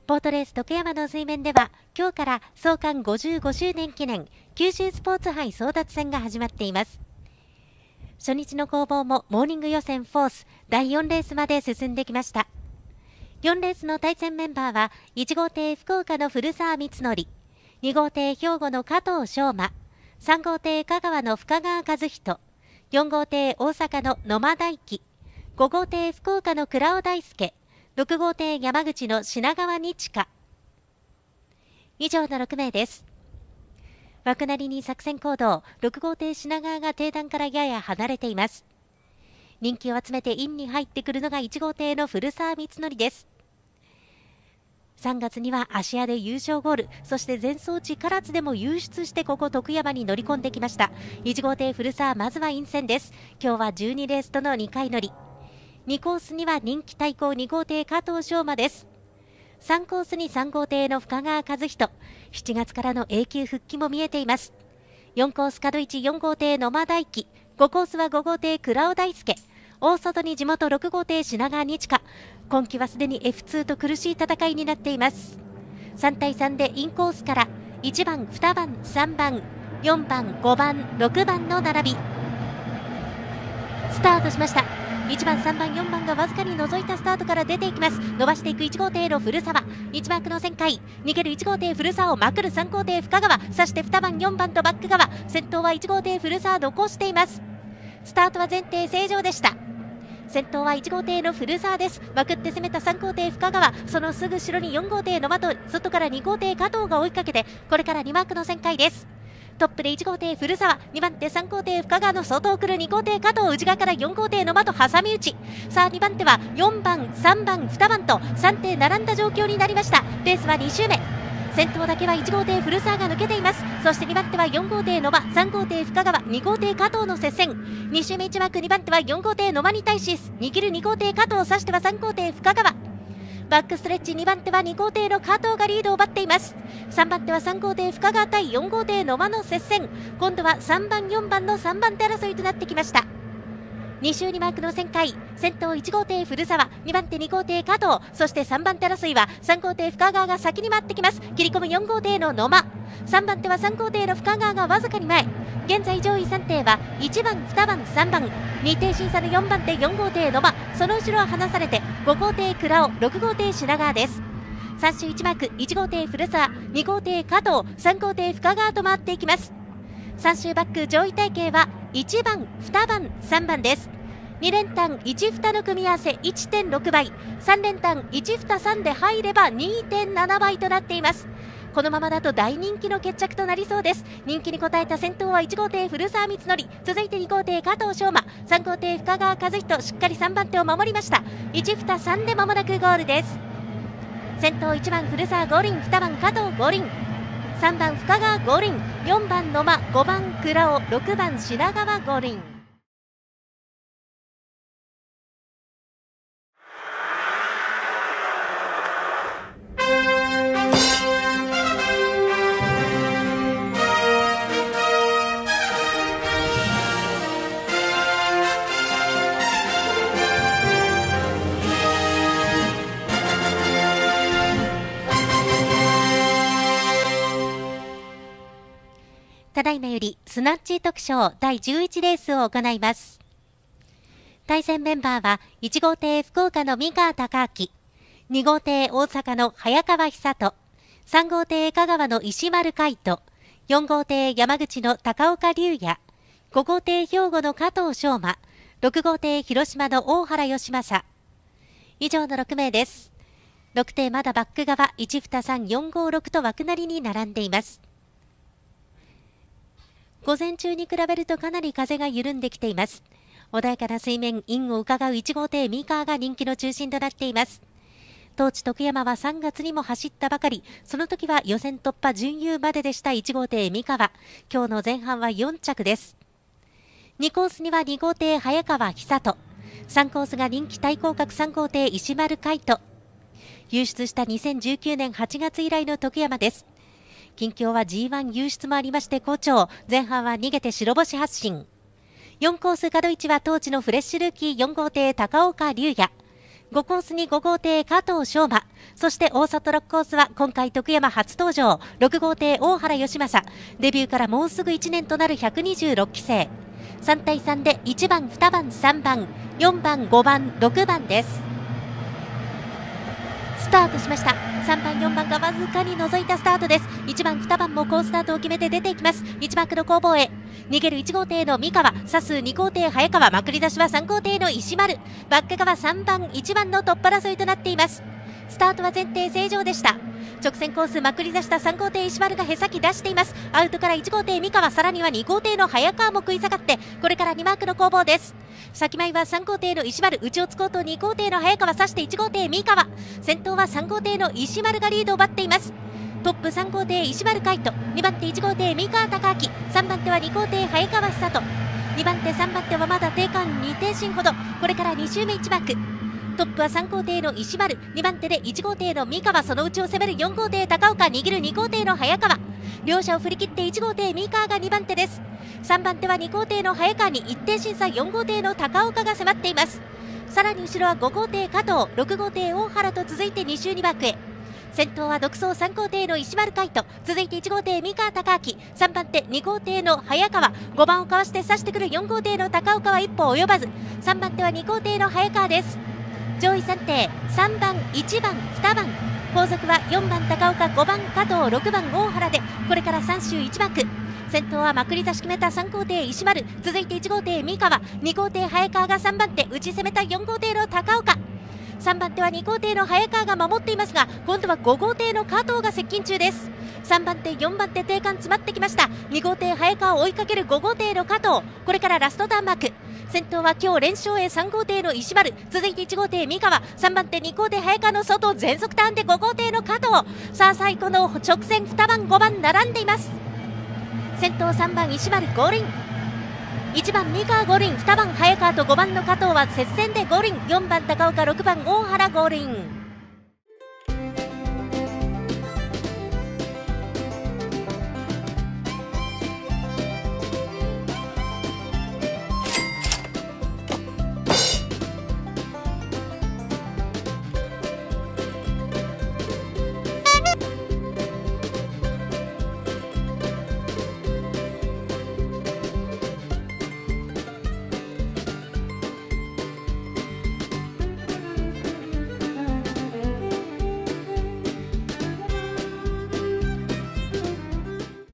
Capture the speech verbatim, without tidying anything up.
ボートレース徳山の水面では今日から創刊ごじゅうごしゅうねん記念九州スポーツ杯争奪戦が始まっています。初日の攻防もモーニング予選フォースだいよんレースまで進んできました。よんレースの対戦メンバーはいち号艇福岡の古澤光則、に号艇兵庫の加藤翔馬、さん号艇香川の深川和人、よん号艇大阪の野間大輝、ご号艇福岡の倉尾大輔、ろく号艇山口の品川日香。以上のろく名です。枠なりに作戦行動、ろく号艇品川が定段からやや離れています。人気を集めてインに入ってくるのがいち号艇の古澤光則です。さんがつには芦屋で優勝ゴール、そして前走地唐津でも優出してここ徳山に乗り込んできました。いち号艇古澤、まずは陰線です。今日はじゅうにレースとのにかい乗り、にコースには人気対抗に号艇加藤翔馬です。さんコースにさん号艇の深川和人、しちがつからの A 級復帰も見えています。よんコース角一よん号艇野間大輝、ごコースはご号艇倉尾大輔、大外に地元ろく号艇品川日香。今季はすでに エフツー と苦しい戦いになっています。さん対さんでインコースからいちばん、にばん、さんばん、よんばん、ごばん、ろくばんの並び。スタートしました。いちばん、さんばん、よんばんがわずかに覗いたスタートから出ていきます。伸ばしていくいち号艇の古澤、いちマークの旋回、逃げるいち号艇古澤をまくるさん号艇深川、そしてにばん、よんばんとバック側、先頭はいち号艇古澤残しています。スタートは前提正常でした。先頭はいち号艇の古澤です。まくって攻めたさん号艇深川、そのすぐ後ろによん号艇野間と外からに号艇加藤が追いかけて、これからにマークの旋回です。トップでいち号艇古澤、にばん手さん号艇深川の外を来るに号艇加藤、内側からよん号艇野間と挟み撃ち。さあにばん手はよんばん、さんばん、にばんとさん艇並んだ状況になりました。レースはに周目、先頭だけはいち号艇古澤が抜けています。そしてにばん手はよん号艇野間、さん号艇深川、に号艇加藤の接戦。に周目いち枠にばん手はよん号艇野間に対し握るに号艇加藤、さしてはさん号艇深川。バックストレッチにばん手はに号艇の加藤がリードを奪っています。さんばん手はさん号艇深川対よん号艇野間の接戦。今度はさんばん、よんばんのさんばん手争いとなってきました。に周にマークの旋回、先頭いち号艇古澤、にばん手に号艇加藤、そしてさんばん手争いはさん号艇深川が先に回ってきます。切り込むよん号艇の野間、さんばん手はさん号艇の深川がわずかに前。現在上位さん艇はいちばん、にばん、さんばん、に艇審査のよんばん手よん号艇野間、その後ろは離されてご号艇倉尾、ろく号艇品川です。さん周いちマーク、いち号艇古澤、に号艇加藤、さん号艇深川と回っていきます。さん周バック上位体系はいちばん、にばん、さんばんです。に連単いち、にの組み合わせ いってんろく 倍、さん連単いち、に、さんで入れば にてんなな 倍となっています。このままだと大人気の決着となりそうです。人気に応えた先頭はいち号艇古澤光則、続いてに号艇加藤翔馬、さん号艇深川和人、しっかりさんばん手を守りました。いち、に、さんで間もなくゴールです。先頭いちばん古澤五輪、にばん加藤五輪、さんばん深川五輪、よんばん野間、ごばん倉尾、ろくばん品川五輪。ただいまよりスナッチ特賞だいじゅういちレースを行います。対戦メンバーはいち号艇福岡の三川貴明、に号艇大阪の早川久人、さん号艇香川の石丸海人、よん号艇山口の高岡龍也、ご号艇兵庫の加藤翔馬、ろく号艇広島の大原義正。以上のろく名です。ろく艇まだバック側いち、に、さん、よん、ご、ろくと枠なりに並んでいます。午前中に比べるとかなり風が緩んできています。穏やかな水面、インを伺ういち号艇三河が人気の中心となっています。当地徳山はさんがつにも走ったばかり、その時は予選突破準優まででしたいち号艇三河。今日の前半はよん着です。にコースにはに号艇早川久人、さんコースが人気対抗格さん号艇石丸海人。優出したにせんじゅうきゅうねんはちがつ以来の徳山です。近況は ジーワン 優出もありまして好調、前半は逃げて白星発進。よんコース角位置は当地のフレッシュルーキーよん号艇高岡龍也、 ごコースにご号艇加藤翔馬、そして大里ろくコースは今回徳山初登場ろく号艇大原義正、デビューからもうすぐいちねんとなるひゃくにじゅうろっきせい、さんたいさんでいちばん、にばん、さんばん、よんばん、ごばん、ろくばんです。スタートしました。さんばん、よんばんがわずかに覗いたスタートです。いちばん、にばんも好スタートを決めて出ていきます。いちばんくの攻防へ逃げるいち号艇の三河、左数に号艇早川、まくり出しはさん号艇の石丸、バック側さんばん、いちばんのトップ争いとなっています。スタートは前提正常でした。直線コースまくり出したさん号艇石丸がへさき出しています。アウトからいち号艇三河、さらにはに号艇の早川も食い下がって、これからにマークの攻防です。先前はさん号艇の石丸、内をつこうとに号艇の早川、刺していち号艇三河、先頭はさん号艇の石丸がリードを奪っています。トップさん号艇石丸海斗、にばん手いち号艇三河貴明、さんばん手はに号艇早川久人、にばん手さんばん手はまだ定間に艇進ほど、これからに周目いちマーク。トップはさん号艇の石丸、にばん手でいち号艇の三河、その内を攻めるよん号艇高岡、握るに号艇の早川、両者を振り切っていち号艇三河がにばん手です。さんばん手はに号艇の早川に一定審査よん号艇の高岡が迫っています。さらに後ろはご号艇加藤、ろく号艇大原と続いてに周にマークへ。先頭は独走さん号艇の石丸海斗、続いていち号艇三河貴明、さんばん手に号艇の早川、ごばんをかわして差してくるよん号艇の高岡は一歩及ばず、さんばん手はに号艇の早川です。上位さん艇さんばん、いちばん、にばん、後続はよんばん高岡、ごばん加藤、ろくばん大原でこれからさん周いちマーク。先頭はまくり出し決めたさん号艇石丸、続いていち号艇三河、に号艇早川がさんばん手、打ち攻めたよん号艇の高岡、さんばん手はに号艇の早川が守っていますが、今度はご号艇の加藤が接近中です。さんばん手、よんばん手定間詰まってきました。に号艇早川を追いかけるご号艇の加藤、これからラストターンマーク。先頭は今日連勝へさん号艇の石丸、続いていち号艇三河、さんばん手に号艇早川の外、全速ターンでご号艇の加藤、さあ最後の直線にばん、ごばん並んでいます。先頭さんばん石丸合輪、いちばん三河合輪、にばん早川とごばんの加藤は接戦で合輪、よんばん高岡、ろくばん大原合輪。